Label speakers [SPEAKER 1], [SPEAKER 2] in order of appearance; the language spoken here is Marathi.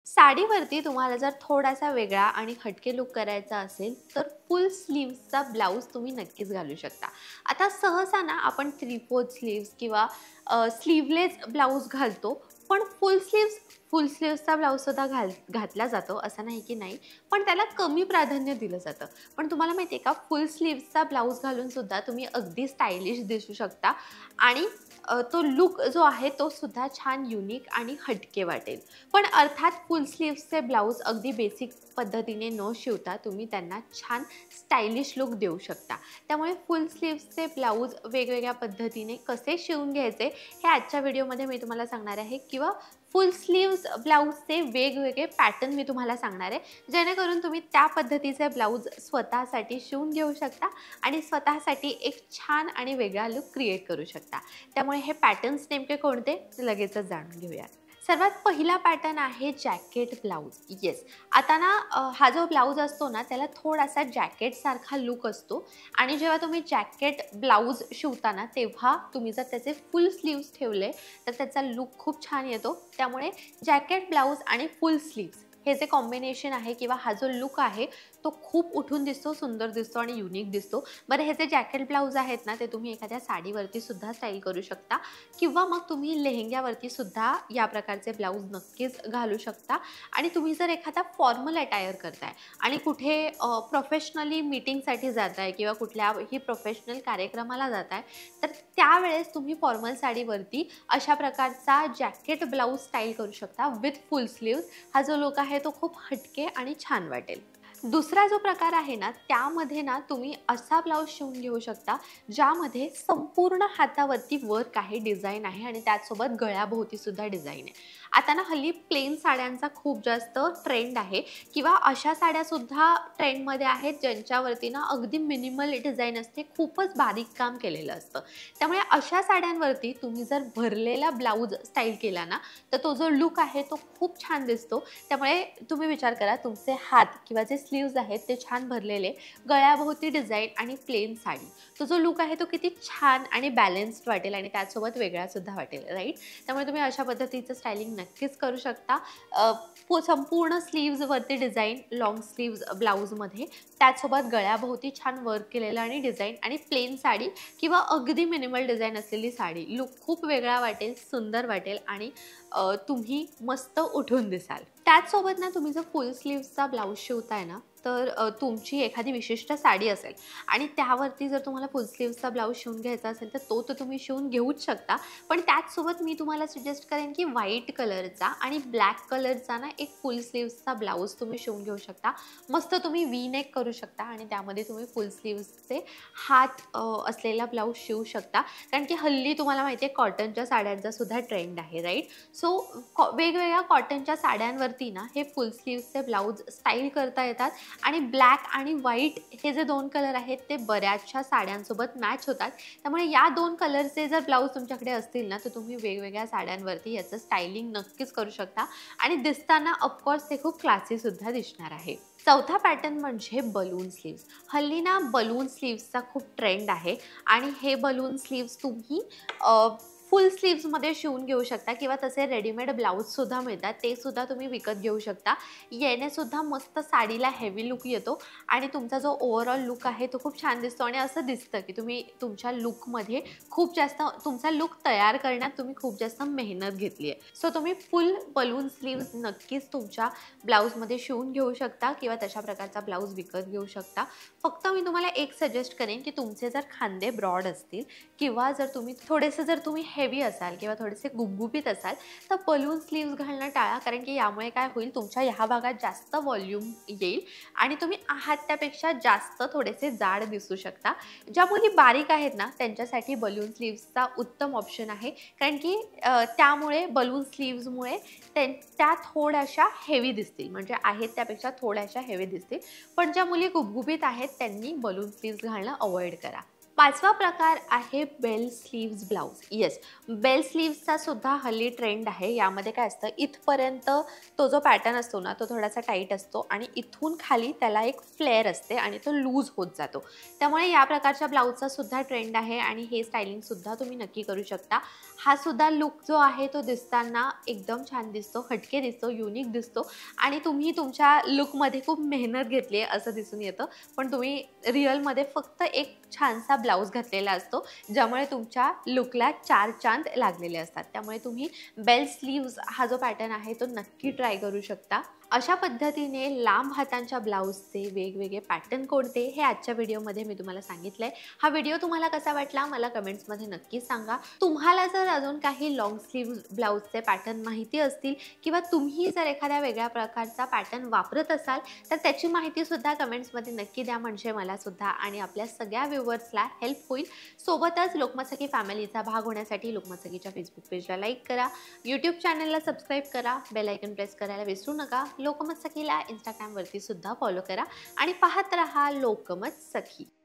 [SPEAKER 1] साडीवरती तुम्हाला जर थोडासा वेगळा आणि हटके लुक करायचा असेल तर फुल स्लीव्हजचा ब्लाऊज तुम्ही नक्कीच घालू शकता. आता सहसा ना आपण 3/4 स्लीव्हज किंवा स्लीवलेस ब्लाऊज घालतो, पण फुल स्लीव्हजचा ब्लाऊजसुद्धा घातला जातो, असं नाही की नाही. पण त्याला कमी प्राधान्य दिलं जातं. पण तुम्हाला माहिती आहे का, फुल स्लीव्हजचा ब्लाऊज घालूनसुद्धा तुम्ही अगदी स्टायलिश दिसू शकता आणि तो लुक जो आहे तो सुद्धा छान युनिक आणि हटके वाटेल. पण अर्थात फुल स्लीव्हजचे ब्लाऊज अगदी बेसिक पद्धतीने न शिवता तुम्ही त्यांना छान स्टायलिश लुक देऊ शकता. त्यामुळे फुल स्लीव्हजचे ब्लाऊज वेगवेगळ्या पद्धतीने कसे शिवून घ्यायचे हे आजच्या व्हिडिओमध्ये मी तुम्हाला सांगणार आहे, किंवा फुल स्लीव्हज ब्लाऊजचे वेगवेगळे पॅटर्न मी तुम्हाला सांगणार आहे, जेणेकरून तुम्ही त्या पद्धतीचे ब्लाऊज स्वतःसाठी शिवून घेऊ शकता आणि स्वतःसाठी एक छान आणि वेगळा लुक क्रिएट करू शकता. त्यामुळे हे पॅटर्न्स नेमके कोणते ते लगेचच जाणून घेऊया. सर्वात पहिला पॅटर्न आहे जॅकेट ब्लाऊज. येस, आता ना हा जो ब्लाऊज असतो ना त्याला थोडासा जॅकेटसारखा लुक असतो आणि जेव्हा तुम्ही जॅकेट ब्लाऊज शिवताना तेव्हा तुम्ही जर त्याचे फुल स्लीव्स ठेवले तर त्याचा लुक खूप छान येतो. त्यामुळे जॅकेट ब्लाऊज आणि फुल स्लीव्स हे जे कॉम्बिनेशन आहे किंवा हा जो लुक आहे तो खूप उठून दिसतो, सुंदर दिसतो आणि युनिक दिसतो. बरं, हे जे जॅकेट ब्लाऊज आहेत ना ते तुम्ही एखाद्या साडीवरती सुद्धा स्टाईल करू शकता, किंवा मग तुम्ही लेहेंग्यावरती सुद्धा या प्रकारचे ब्लाऊज नक्कीच घालू शकता. आणि तुम्ही जर एखादा फॉर्मल अटायर करताय आणि कुठे प्रोफेशनली मीटिंगसाठी जाताय किंवा कुठल्याही प्रोफेशनल कार्यक्रमाला जाताय, तर त्यावेळेस तुम्ही फॉर्मल साडीवरती अशा प्रकारचा जॅकेट ब्लाऊज स्टाईल करू शकता विथ फुल स्लीव्ज. हा जो लुक आहे तो खूप हटके आणि छान वाटेल. दुसरा जो प्रकार आहे ना त्यामध्ये ना तुम्ही असा ब्लाऊज शिवून घेऊ शकता ज्यामध्ये संपूर्ण हातावरती वर्क आहे, डिझाईन आहे आणि त्याचसोबत गळ्याभोवती सुद्धा डिझाईन आहे. आता ना हल्ली प्लेन साड्यांचा खूप जास्त ट्रेंड आहे, किंवा अशा साड्यासुद्धा ट्रेंडमध्ये आहेत ज्यांच्यावरती ना अगदी मिनिमल डिझाईन असते, खूपच बारीक काम केलेलं असतं. त्यामुळे अशा साड्यांवरती तुम्ही जर भरलेला ब्लाऊज स्टाईल केला ना तर तो जो लुक आहे तो खूप छान दिसतो. त्यामुळे तुम्ही विचार करा, तुमचे हात किंवा जे स्लीव्ज आहेत ते छान भरलेले, गळ्याभोवती डिझाईन आणि प्लेन साडी, तो जो लुक आहे तो किती छान आणि बॅलन्स्ड वाटेल आणि त्याचसोबत वेगळासुद्धा वाटेल, राईट. त्यामुळे तुम्ही अशा पद्धतीचं स्टायलिंग नक्कीच करू शकता. संपूर्ण स्लीव्जवरती डिझाईन लाँग स्लीव्ज ब्लाऊजमध्ये, त्याचसोबत गळ्याभोवती छान वर्क केलेलं आणि डिझाईन आणि प्लेन साडी किंवा अगदी मिनिमल डिझाईन असलेली साडी, लुक खूप वेगळा वाटेल, सुंदर वाटेल आणि तुम्ही मस्त उठून दिसाल. त्याचसोबत ना तुम्ही जर फुल स्लीव्हजचा ब्लाऊज शिवताय ना तर तुमची एखादी विशिष्ट साडी असेल आणि त्यावरती जर तुम्हाला फुल स्लीव्हजचा ब्लाऊज शिवून घ्यायचा असेल तर तो तुम्ही शिवून घेऊच शकता. पण त्याचसोबत मी तुम्हाला सजेस्ट करेन की व्हाईट कलरचा आणि ब्लॅक कलरचा ना एक फुल स्लीव्हजचा ब्लाऊज तुम्ही शिवून घेऊ शकता. मस्त तुम्ही वी नेक करू शकता आणि त्यामध्ये तुम्ही फुल स्लीव्हजचे हात असलेला ब्लाऊज शिवू शकता. कारण की हल्ली तुम्हाला माहिती आहे कॉटनच्या साड्यांचा सुद्धा ट्रेंड आहे, राईट. सो वेगवेगळ्या कॉटनच्या साड्यांवरती ना हे फुल स्लीव्हजचे ब्लाऊज स्टाईल करता येतात आणि ब्लॅक आणि व्हाईट हे जे दोन कलर आहेत ते बऱ्याचशा साड्यांसोबत मॅच होतात. त्यामुळे या दोन कलरचे जर ब्लाऊज तुमच्याकडे असतील ना तर तुम्ही वेगवेगळ्या साड्यांवरती याचं स्टायलिंग नक्कीच करू शकता आणि दिसताना ऑफकोर्स ते खूप क्लासीसुद्धा दिसणार आहे. चौथा पॅटर्न म्हणजे बलून स्लीव्ज. हल्ली ना बलून स्लीव्जचा खूप ट्रेंड आहे आणि हे बलून स्लीव्ज तुम्ही फुल स्लीव्जमध्ये शिवून घेऊ शकता, किंवा तसे रेडीमेड ब्लाऊजसुद्धा मिळतात, ते सुद्धा तुम्ही विकत घेऊ शकता. यानेसुद्धा मस्त साडीला हेवी लुक येतो आणि तुमचा जो ओव्हरऑल लुक आहे तो खूप छान दिसतो आणि असं दिसतं की तुम्ही तुमच्या लुकमध्ये खूप जास्त, तुमचा लुक तयार करण्यात तुम्ही खूप जास्त मेहनत घेतली आहे. सो तुम्ही फुल बलून स्लीव्ज नक्कीच तुमच्या ब्लाऊजमध्ये शिवून घेऊ शकता किंवा तशा प्रकारचा ब्लाऊज विकत घेऊ शकता. फक्त मी तुम्हाला एक सजेस्ट करेन की तुमचे जर खांदे ब्रॉड असतील किंवा जर तुम्ही हेवी असाल किंवा थोडेसे गुबगुबीत असाल तर बलून स्लीव्ज घालणं टाळा. कारण की यामुळे काय होईल, तुमच्या ह्या भागात जास्त व्हॉल्यूम येईल आणि तुम्ही आहात त्यापेक्षा जास्त थोडेसे जाड दिसू शकता. ज्या मुली बारीक आहेत ना त्यांच्यासाठी बलून स्लीव्जचा उत्तम ऑप्शन आहे. कारण की त्यामुळे बलून स्लीव्जमुळे त्या थोड्याशा हेवी दिसतील, म्हणजे आहेत त्यापेक्षा थोड्याशा हेवी दिसतील. पण ज्या मुली गुबगुबीत आहेत त्यांनी बलून स्लीव्ज घालणं अवॉइड करा. 5वा प्रकार आहे bell sleeves blouse. Yes, bell स्लीव्सचा सुद्धा हल्ली ट्रेंड आहे. यामध्ये काय असतं, इथपर्यंत तो जो पॅटर्न असतो ना तो थोडासा टाईट असतो आणि इथून खाली त्याला एक फ्लेअर असते आणि तो लूज होत जातो. त्यामुळे या प्रकारच्या ब्लाउजचा सुद्धा ट्रेंड आहे आणि हे स्टायलिंगसुद्धा तुम्ही नक्की करू शकता. हा सुद्धा लुक जो आहे तो दिसताना एकदम छान दिसतो, हटके दिसतो, युनिक दिसतो आणि तुम्ही तुमच्या लुकमध्ये खूप मेहनत घेतली आहे असं दिसून येतं. पण तुम्ही रिअलमध्ये फक्त एक छानसा ब्लाऊज घातलेला असतो, ज्यामुळे तुमच्या लुकला 4 चांद लागलेले असतात. त्यामुळे तुम्ही बेल स्लीव्ज हा जो पॅटर्न आहे तो नक्की ट्राय करू शकता. अशा पद्धतीने लांब हातांच्या ब्लाऊजचे वेगवेगळे पॅटर्न कोणते हे आजच्या व्हिडिओमध्ये मी तुम्हाला सांगितलंय. हा व्हिडिओ तुम्हाला कसा वाटला मला कमेंट्समध्ये नक्की सांगा. तुम्हाला जर अजून काही लॉंग स्लीव्ह ब्लाऊजचे पॅटर्न माहिती असतील किंवा तुम्ही जर एखाद्या वेगळ्या प्रकारचा पॅटर्न वापरत असाल तर त्याची माहितीसुद्धा कमेंट्समध्ये नक्की द्या, म्हणजे मला सुद्धा आणि आपल्या सगळ्या व्ह्यूवर्सला हेल्प होईल. सोबतच लोकमत सखी फॅमिलीचा भाग होण्यासाठी लोकमत सखीच्या फेसबुक पेजला लाईक करा, यूट्यूब चॅनलला सबस्क्राईब करा, बेल आयकॉन प्रेस करायला विसरू नका. लोकमत सखीला इंस्टाग्रामवरती सुद्धा फॉलो करा आणि पाहत रहा लोकमत सखी.